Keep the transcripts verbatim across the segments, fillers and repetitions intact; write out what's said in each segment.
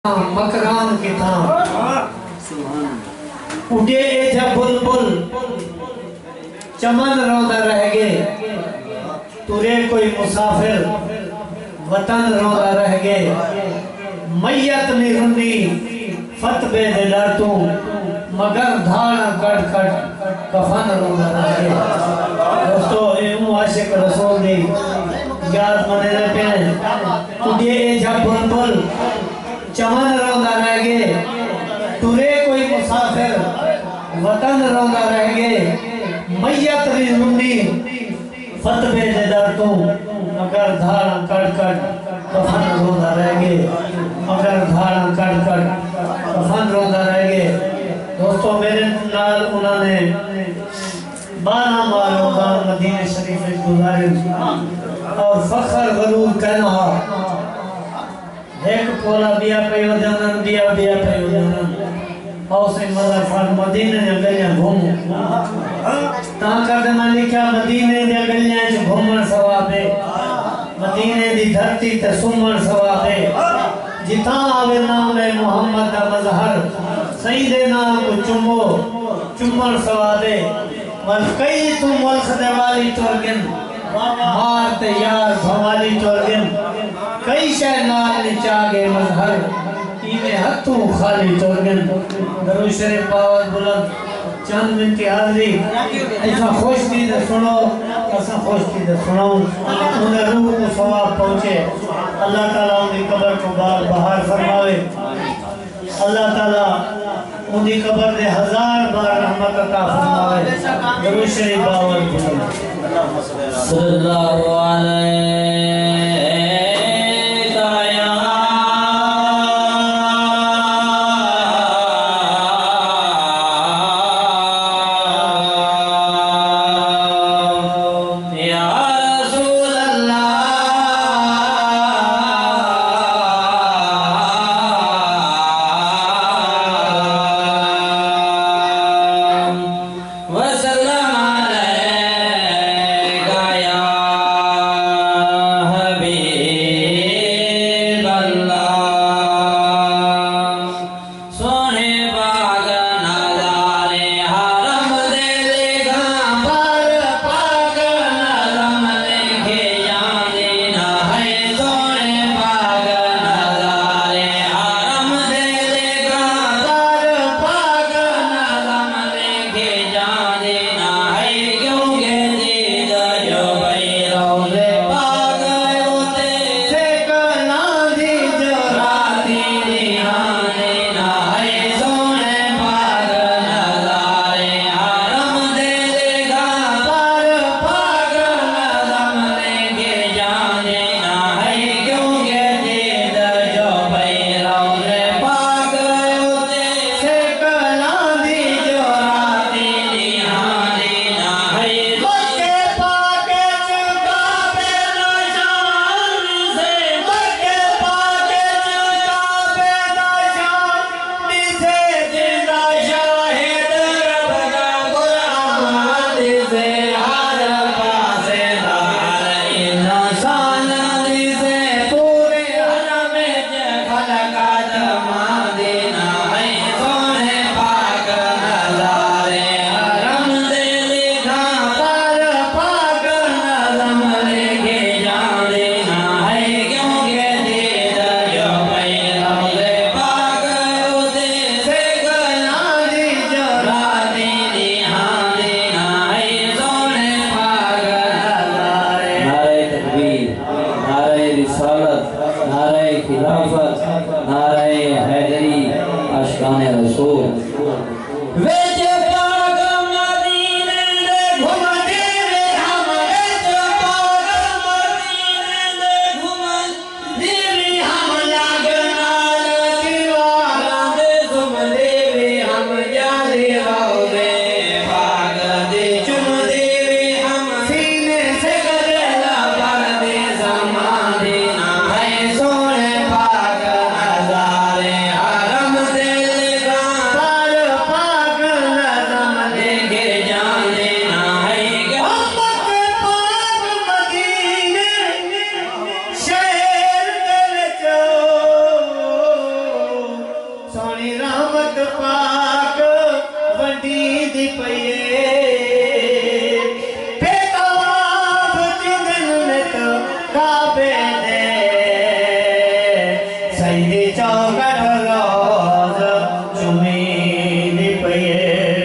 मकरान की था उठे जब बुलबुल चमन रोंदा रह गए तुरे कोई मुसाफिर वतन रोंदा रह गए मैयत में रुंदी फतबे दे डर तू मगर धाड़ा कट कट कफन रोंदा रह गए। दोस्तों ये आशिक रसूल दी याद मने रखे उठे जब बुलबुल चमन रोंदा रह गए तुरे कोई मुसाफिर वतन रोंदा रह गए मैयत भी रुंदी फतबे दे दर तू मगर धाड़ा कट कट कफन रोंदा रह गए मगर धाड़ा कट कट कफन रोंदा रह गए। दोस्तों मेरे नाल उन्होंने बारह माह रमजान मदीने शरीफ में गुजारे और फखर गरूर कहना एक पोला बिया पे वदनन बिया बिया पे वदनन और से मजा फर मदीने ने गलियां घूम ता कर दे मैं लिखा मदीने दे गलियां च घूमण सवाबे मदीने दी धरती ते सुमण सवाबे जिथा आवे नाम है मोहम्मद दा मजहर सही दे नाम को चुमो चुमण सवाबे वल कई तुम मुल्क दे वाली तोरगिन मार ते यार भवाली तोरगिन कई शय नाल निचागे मजहर इमे हथों खाली तोरगिन दरूद शरीफ पावत बुलंद चंद मिनट हाजिरी ऐसा खुश थी तो सुनो ऐसा खुश थी तो सुनो उन्हें रूह को सवाब पहुंचे। अल्लाह ताला उनकी कब्र को बार बहार फरमावे अल्लाह ताला उनकी कब्र दे हजार बार रहमत अता फरमावे। दरूद शरीफ पावत बुलंद सल्लल्लाहु अलैहि Para सोनी रहमत पाक वंडी दी पईए बेताब जिंदन में तो काबे दे सईदी चौकट रोज चुमी दी पईए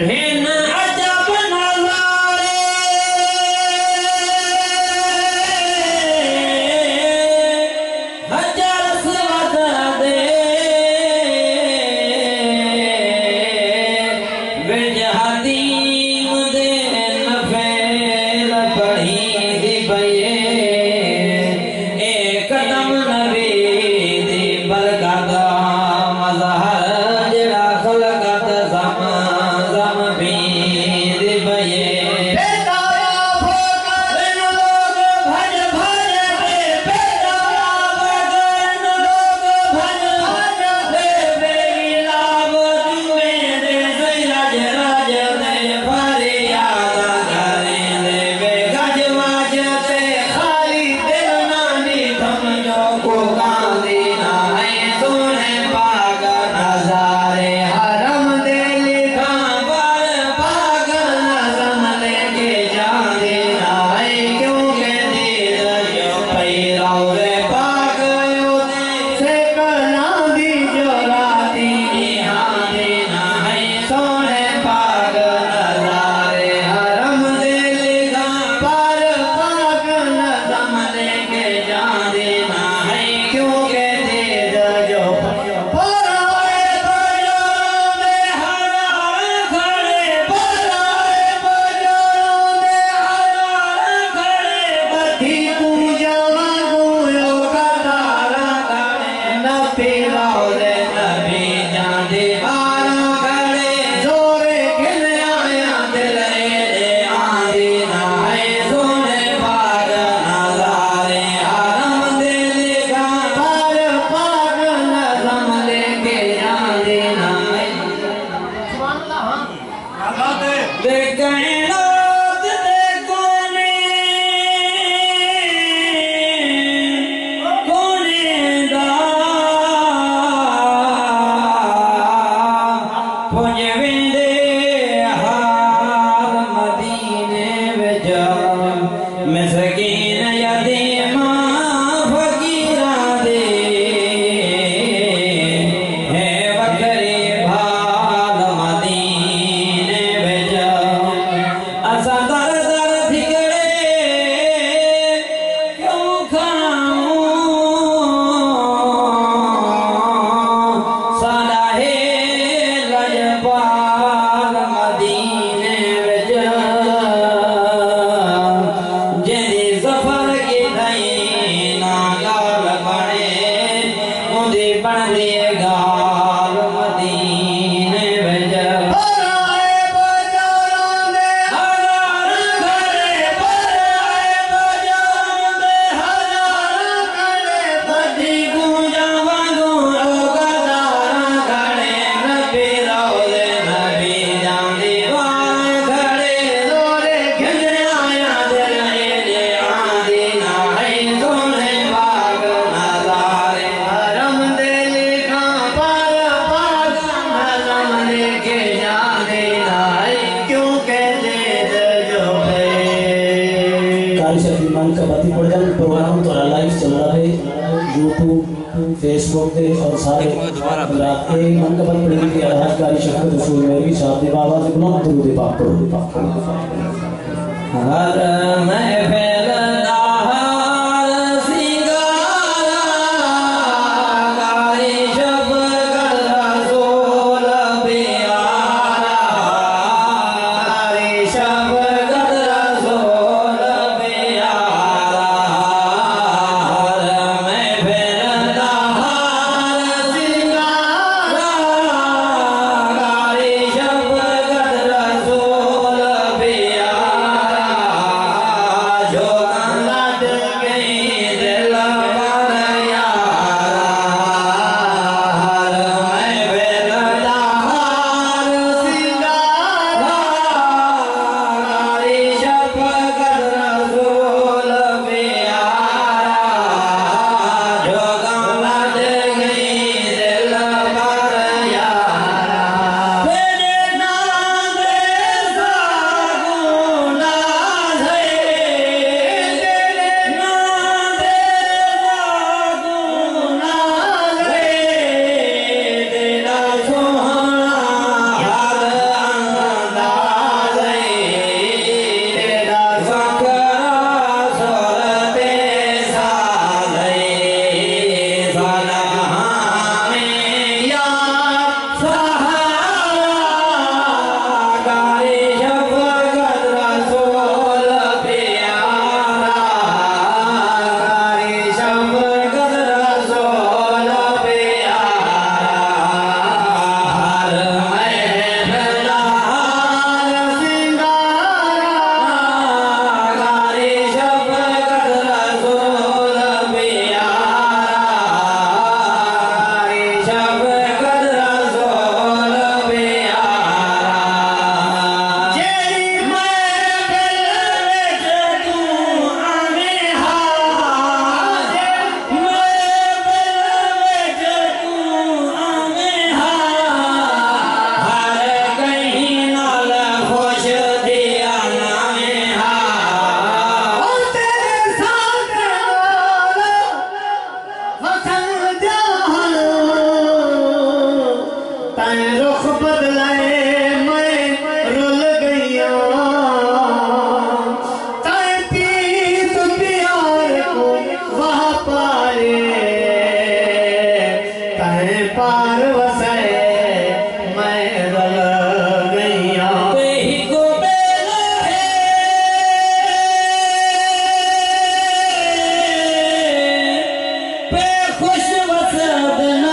फेसबुक पे और सारे रात के मन का बल पड़ी कि आवाज कारी शक्ति रसूल में भी शादी बाबा से गुलाम दुरूद पाक पढ़ो पाक पढ़ो हर महफिल Allah तैं रुख बदलाए मैं रुल गईया तैं पीत प्यार को वहाँ पारे तैं पार वसाए मैं रुल गईया ही को बेला है पे खुश वसदना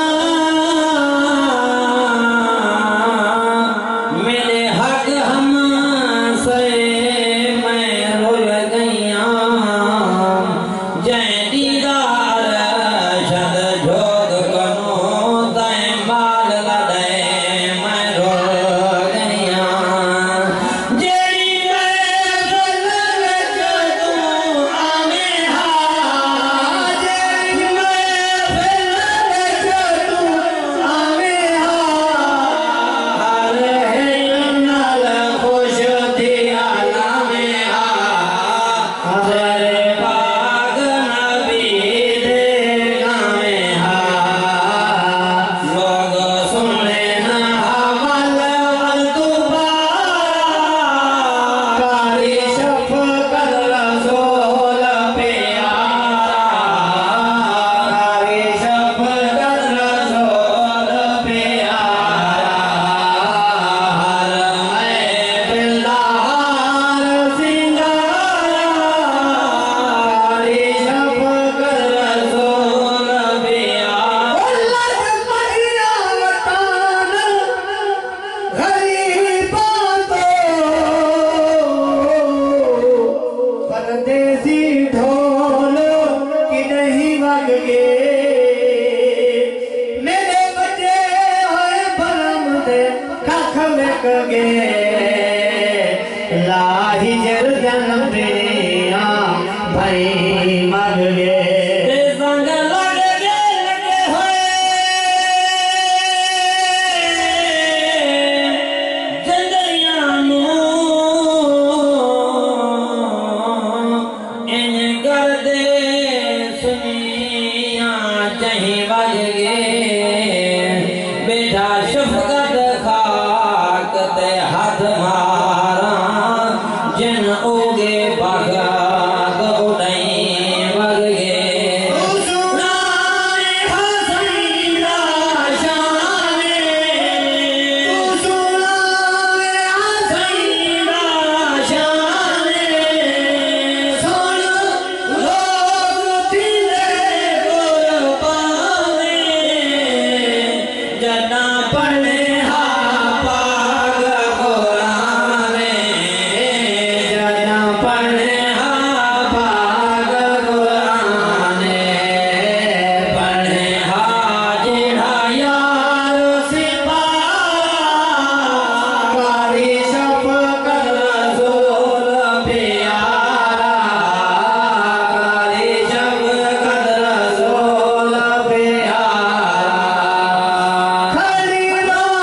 मेरे हक हम से मैं रुल गईया जय दीदार शद जोग कनो तैं माल लदे मैं रुल गईया जेड़ी मैं फल विच तू आवे हा जेड़ी मैं फल विच तू आवे हा हर हिल नाल खुश थी आलावे हा तेरे पाग नबी दे गावे हा लोग सुने ना हवल वल तू कारी शफ़क़त रसूल प्यारा कारी शफ़क़त रसूल प्यारा हर मैं बिल्लार सिंगारा कारी शफ़क़त रसूल प्यारा परदेसी ढोल कि नहीं वग गे मेरे बचे होए भरम दे कख विक गे लाही जर जन्म दिया भाई मग गे ते संग लग गे लगे होए जंगलियां नूं इन करदे सुनियां चही वज गे बेटा शफ़क़त खाक ते हथ मारा जिन उगे बगात उड़ई वग गे नाए हसीना शाने सुनाए हसीना शाने सुन लोग तेरे कुर्बाने जना पढ़े हा पाग कुराने जना पढ़े हा पाग कुराने पढ़े हा जिढ़ा यार सिपारा कारी शफ़क़त रसूल प्यारा कारी शफ़क़त रसूल प्यारा खड़ी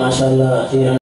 माशाल्लाह ये